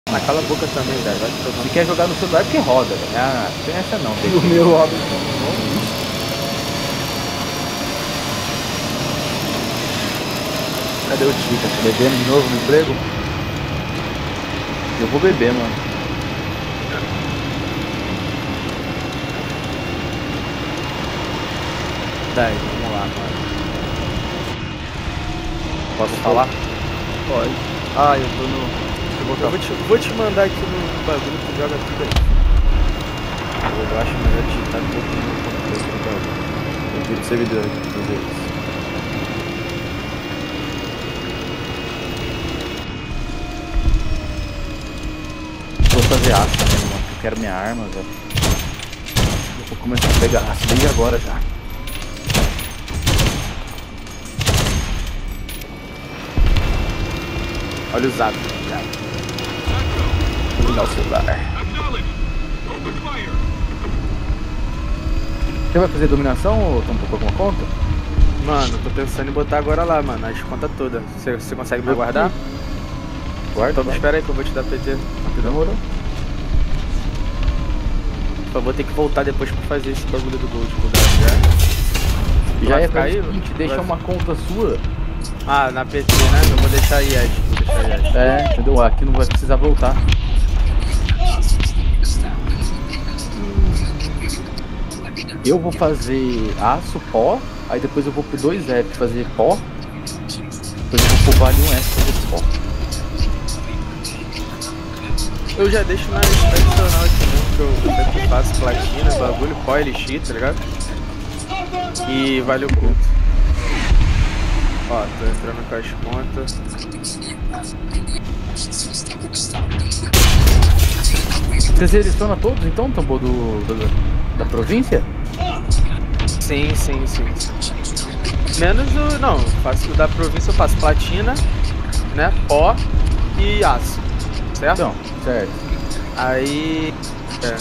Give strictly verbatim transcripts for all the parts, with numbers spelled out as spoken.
Mas cala a boca também, velho. Vai te tomar. Se quer jogar no celular porque roda, velho. Ah, não tem essa não. Tem O meu óbvio. Cadê o Tica? Tá bebendo de novo no emprego? Eu vou beber, mano. Daí, vamos lá, mano. Posso falar? Pode. Ah, eu tô no... Eu vou te, vou te mandar aqui no bagulho, tu joga tudo aí. Eu acho melhor digitar um pouquinho no computador do bagulho. Eu tiro o servidor aqui pra ver isso. Vou fazer aço também, mano. Eu quero minha arma, velho. Eu vou começar a pegar aço desde agora já. Olha o zap. Vou ligar o celular. Você vai fazer dominação ou tá um pouco alguma conta? Mano, tô pensando em botar agora lá, mano, as contas todas. Você, você consegue me aguardar? Guarda, Então vai. espera aí que eu vou te dar P T. Demorou. Eu vou ter que voltar depois pra fazer esse bagulho do Gold cuidado, já. Já Vai é ficar aí? fazer o seguinte, deixa Vai- uma conta sua. Ah, na P T, né? Eu vou deixar aí, Ed. Vou deixar aí, Ed. É, entendeu? Aqui não vai precisar voltar. Eu vou fazer aço, pó, aí depois eu vou pro dois F fazer pó. Depois eu vou pro vale um F fazer pó. Eu já deixo na tradicional aqui mesmo, que eu sempre faço platina, bagulho, pó, elixir, tá ligado? E vale o culto. Ó, tô entrando com as contas. Você seleciona todos então, tambor do, do- da província? Sim, sim, sim, sim. Menos o... não, faço o da província, eu faço platina, né, pó e aço, certo? Então, certo. Aí... é.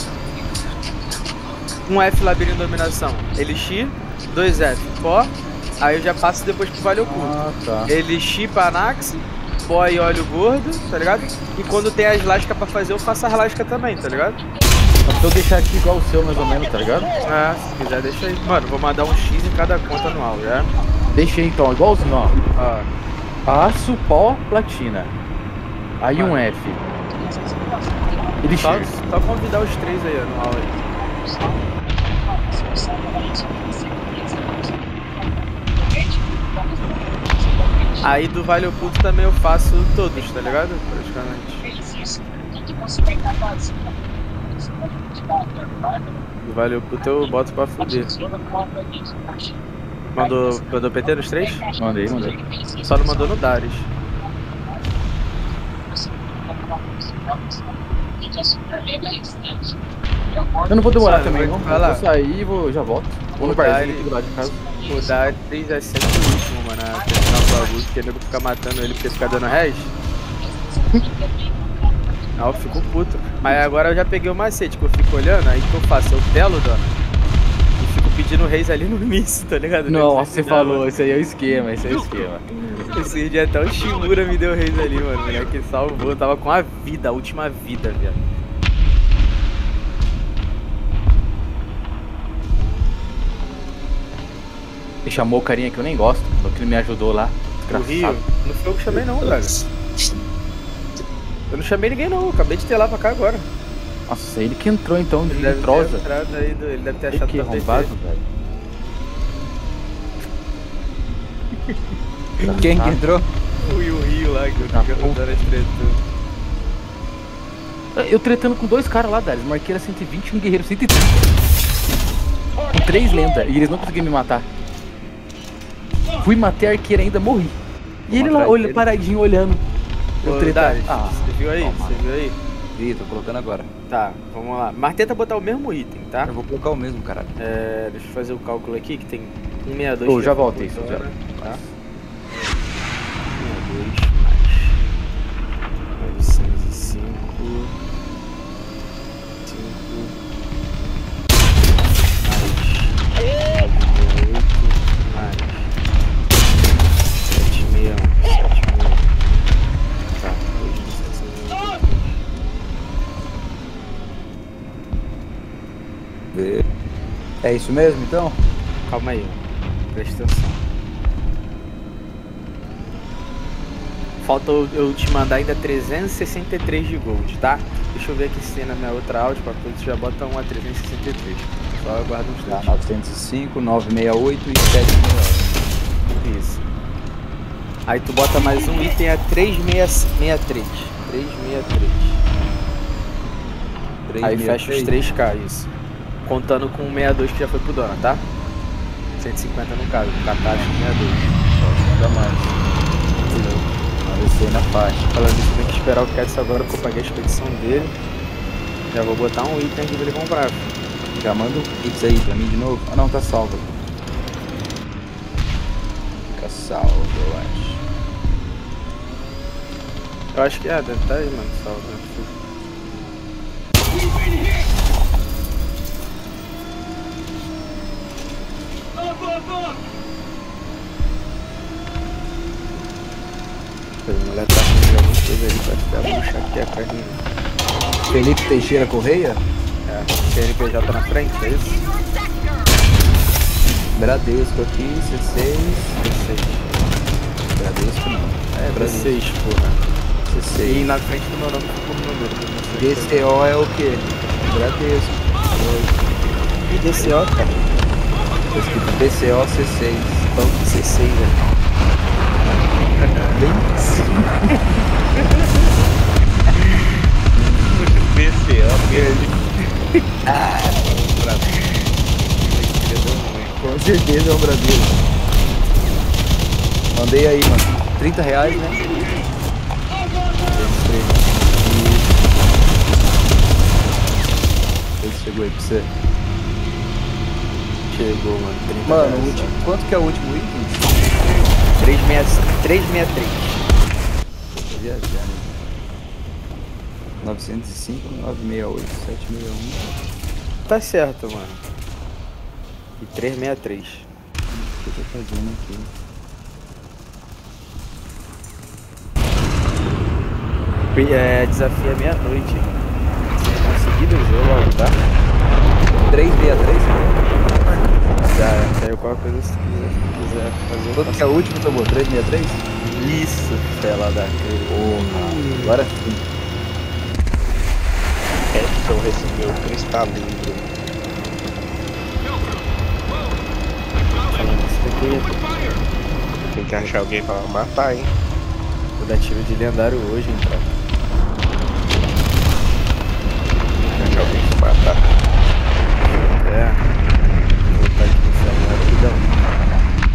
um F labirinto de dominação, elixir, dois F pó, aí eu já passo depois pro vale oculto. Ah, tá. Elixir pra Anax, pó e óleo gordo, tá ligado? E quando tem as lascas pra fazer, eu faço as lascas também, tá ligado? Só pra eu deixar aqui igual o seu mais ou menos, tá ligado? É, se quiser deixa aí. Mano, vou mandar um X em cada conta anual, já. Deixei então, igualzinho, ó. Ó, Aço, pó, platina. Aí um F. Ele só, chega. só convidar os três aí anual aí. Aí do Vale Oculto também eu faço todos, tá ligado? Praticamente. Do Vale Oculto eu boto pra fuder. Mandou, mandou P T nos três? Mandei, mandei. Só não mandou no Darius. Eu não vou demorar Sabe, também, vai- não. vai Eu lá. vou sair e vou, já volto. Vou no O barzinho Dari- aqui do lado de casa. O Darius é sempre o último, mano, a terminar o bagulho, porque o nego fica matando ele porque fica dando res. Aí eu fico puto. Mas agora eu já peguei o macete, que eu fico olhando, aí o que eu faço? Eu telo, dona, e fico pedindo reis ali no início, tá ligado? Nossa, você Não, falou, esse aí é o esquema, esse é o esquema. esse dia até o Shimura me deu reis ali, mano. O moleque salvou, eu tava com a vida, a última vida, viado. Ele chamou o carinha que eu nem gosto, o que ele me ajudou lá. O Rio, Desgraçado. não foi eu que chamei não, velho. Eu não chamei ninguém não, eu acabei de ter lá pra cá agora. Nossa, ele que entrou então de Ele deve ter trosa. entrado aí, do- ele deve ter Ele achado que da P T. arrombado, velho. Quem que entrou? O Rio Rio lá, que eu Ah, fico bom. andando as tretas. Eu tretando com dois caras lá, Darius. Marqueira cento e vinte e um guerreiro cento e trinta. Com três lendas. E eles não conseguiram me matar. Fui matar a arqueira ainda, morri. E ele lá, atrás olha, dele. paradinho olhando. Eu Ô, tretando. Darius, Ah, você viu aí? toma. Você viu aí? Ih, tô colocando agora. Tá, vamos lá. Mas tenta botar o mesmo item, tá? Eu vou colocar o mesmo, caralho. É, deixa eu fazer o cálculo aqui, que tem cento e sessenta e dois. Ô, que já é voltei, isso futura, já. Tá? cento e sessenta e dois mais novecentos e cinco. cinco. Mais mais setecentos e sessenta e oito, mais setecentos e sessenta e um. Tá, dois mil setecentos e oitenta e oito. ver. É isso mesmo, então? Calma aí, presta atenção. Falta eu, eu te mandar ainda trezentos e sessenta e três de gold, tá? Deixa eu ver aqui se tem na minha outra áudio, pra todos já bota um a trezentos e sessenta e três. Só aguarda uns Tá, dois. novecentos e cinco, novecentos e sessenta e oito e setecentos e sessenta. Isso. Aí tu bota mais um item a trezentos e sessenta e três. trezentos e sessenta e três. Aí fecha os três K, isso. Contando com o sessenta e dois que já foi pro dona, tá? cento e cinquenta no caso, catástrofe sessenta e dois. Ainda mais. Apareceu na faixa. Falando isso, tem que esperar o Cats agora que eu paguei a expedição dele. Já vou botar um item aqui pra ele comprar. Já manda um pix aí pra mim de novo. Ah não, tá salvo. Fica salvo, eu acho. Eu acho que é, deve estar aí, mano, salvo, né? A mulher tá fazendo alguma coisa ali pra ficar bucha aqui a carrinha. Felipe Teixeira Correia? É, C N P J tá na frente, é isso? Bradesco aqui, C seis. C seis. Bradesco não. É, C Bradesco. seis, porra. C E seis. na frente do meu nome ficou o número. D C O é o quê? Bradesco. E D C O, cara? Tá escrito D C O C seis. Banco C seis, velho. Bem D C O, Ah, com certeza é um Brasil. Mandei aí, mano. trinta reais, né? Esse chegou aí pra você. Chegou, mano. trinta Mano, reais, o último, quanto que é o último item? trezentos e sessenta e três. Tô viajando. novecentos e cinco, novecentos e sessenta e oito, setecentos e sessenta e um. Tá certo, mano. E trezentos e sessenta e três. O que eu tô fazendo aqui? É, desafio é meia-noite. Se conseguir do jogo, ó, tá? trezentos e sessenta e três? Já, saiu qualquer coisa se quiser, se quiser fazer. Quanto que é o último, tomou? trezentos e sessenta e três? Isso, tela da Porra, agora sim. Edson recebeu cristalinho. Falando isso daqui, Tem que achar alguém pra matar, hein? vou dar tiro de lendário hoje, então. Tem que achar alguém pra matar. É. Vou botar aqui no celular rapidão.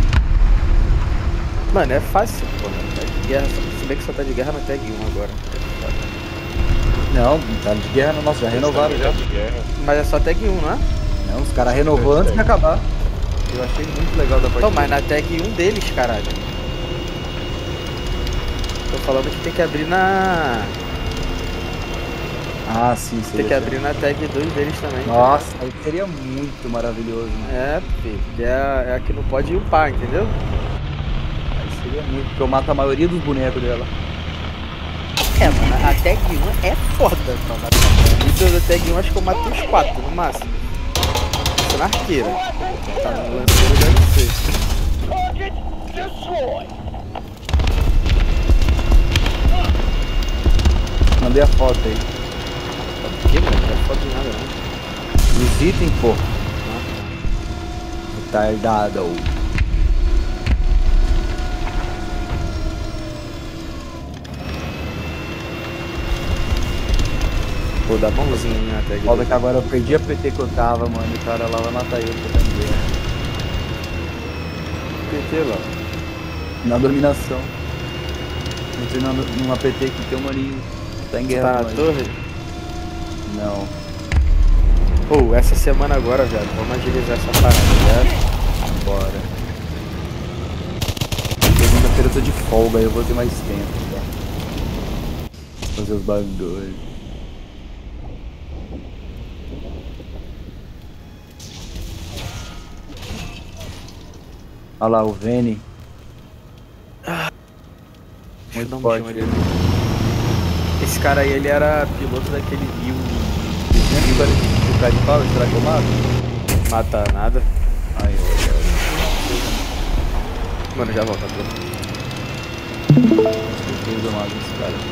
Mano, é fácil, porra. Tá de guerra, se bem que só tá de guerra na tag um agora. Não, tá de guerra no nosso, já renovaram já. de guerra. Mas é só tag um, não é? Não, os caras renovou antes de acabar. Eu achei muito legal da partida. Não, mas na tag um deles, caralho. Tô falando que tem que abrir na... Ah, sim, sim. Tem que abrir na tag dois deles também. Nossa, aí seria muito maravilhoso, né? É, filho, porque é, é a que não pode upar, entendeu? Aí seria muito, porque eu mato a maioria dos bonecos dela. É, mano, a tag um é foda pra matar. Então da tag um acho que eu mato uns quatro no máximo. Isso na arqueira. Tá no lanceiro deve ser. Mandei a foto aí. Por que, mano? Não é foda de nada não. Os itens, pô. Retardado. Pô, dá mãozinha na tag. Foda que agora eu perdi a P T que eu tava, mano. E o cara lá vai matar eu pra também. P T lá. Na dominação. Entrei na- numa P T que tem um maninho. Tá em guerra. Tá na com nós. torre? Não. Pô, essa semana agora, velho. Vamos agilizar essa parada, velho. Bora. Segunda-feira eu tô de folga, aí eu vou ter mais tempo, tá? Fazer os bagulhos. Olha lá, o Veni. Deixa eu dar um forte, chão ali. Esse cara aí, ele era piloto daquele Rio duzentos e quarenta e cinco. Pé de pau, será que eu mato? Mata nada. Ai, eu, Mano, já volta, pô. certeza eu mato esse cara.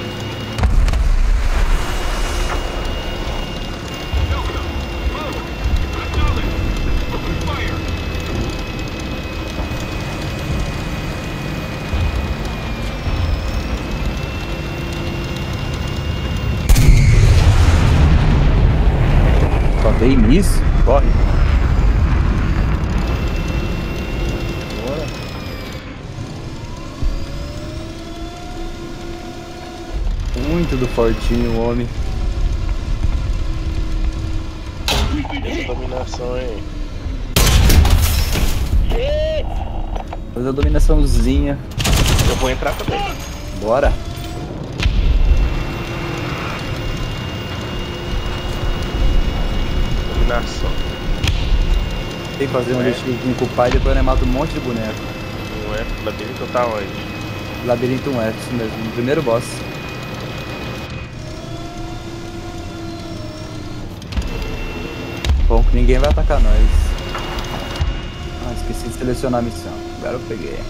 Só dei nisso? Corre. Bora. Muito do fortinho o homem. Essa dominação, hein? Fazer a dominaçãozinha. Eu vou entrar também. Bora. Dominação. Tem que fazer um É. recheiozinho com o pai e depois eu mato um monte de boneco. Não é? Labirinto tá onde? Labirinto um é, isso mesmo. No primeiro boss. Bom, que ninguém vai atacar nós. Ah, esqueci de selecionar a missão. Agora eu peguei.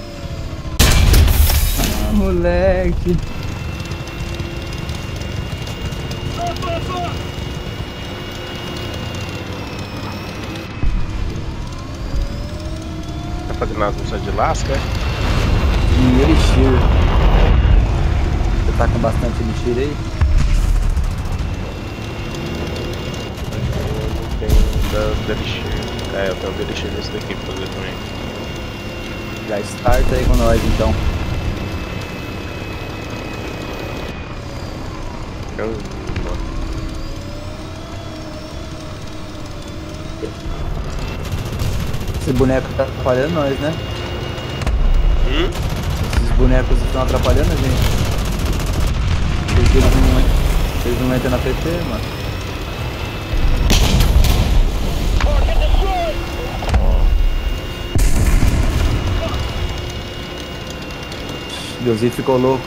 Ah, moleque. Tá fazendo as missões de lasca? E elixir. Você tá com bastante elixir aí? Eu não tenho da, da elixir. É, eu tenho da elixir nesse daqui pra fazer também. Já starta aí com nós então. Eu... Esse boneco tá atrapalhando nós, né? Hum? Esses bonecos estão atrapalhando a gente. Porque eles não, eles não entram na P T, mano. Deusito ficou louco.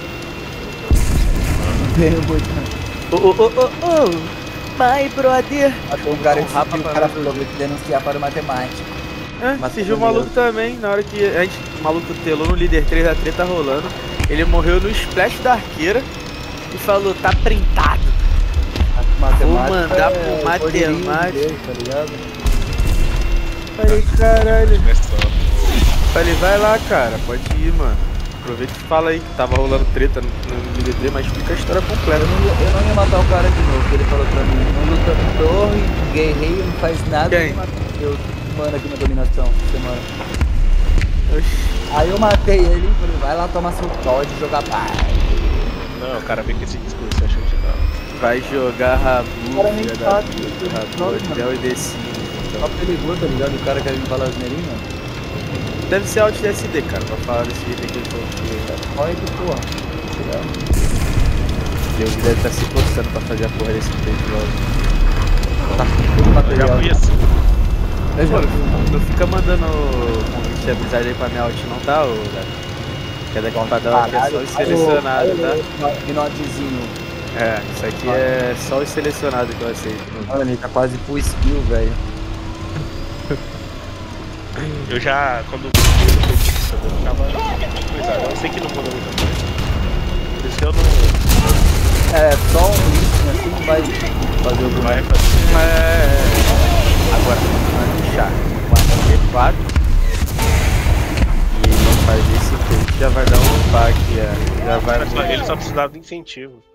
Tenho muito. Ô, ô, ô, ô, ô! My brother! Achou um cara Um que rapa o pra cara nós falou que denunciar para o matemático. É, Mas esse jogo também maluco também, na hora que a gente, o maluco telou no líder três, a treta rolando, ele morreu no splash da arqueira e falou, tá printado. Vou mandar pro o poderio de matemático. Deus, tá ligado? Falei, caralho. Começando. Falei, vai lá, cara, pode ir, mano. Aproveita e fala aí que tava rolando treta no, no líder três, mas explica a história completa. Eu não, ia- eu não ia matar o cara de novo, porque ele falou pra mim, não luta torre, guerreiro, não faz nada. Quem? Eu matei eu, mano, aqui na dominação, semana. Oxi. Aí eu matei ele e falei, vai lá tomar seu dó de jogar pai. Não, o cara veio com esse discurso, achou que não. Vai jogar Rabu, O cara nem filha da sabe, puta, ele Rabu, joga, hotel e The Sims. Só perigoso, tá ligado? O cara quer me falar asneirinha. Deve ser Alt S D, cara, pra falar desse jeito aqui que eu tô cara. Olha que porra. Tá ligado? Deus deve estar se forçando pra fazer a porra desse peito logo. Tá com todo o Eu já material. fui assim. Eu já Pô, fui. não fica mandando convite de amizade aí pra minha alt não, tá, ô galera? Que é daqui pra dar aqui é só os selecionados, tá? Pinotezinho. É, isso aqui é só os selecionados que eu aceito. Mano, ele tá quase full skill, velho. Eu já, quando eu eu ficava coisado. Eu sei que não muda muita coisa. Por isso que eu não. É, só um lixo assim não vai fazer o Vai boneco. fazer. É. Agora, vamos puxar com a G quatro. E ele faz esse peito, já vai dar um pack, é. Já vai. Ele só, ele só precisava de incentivo.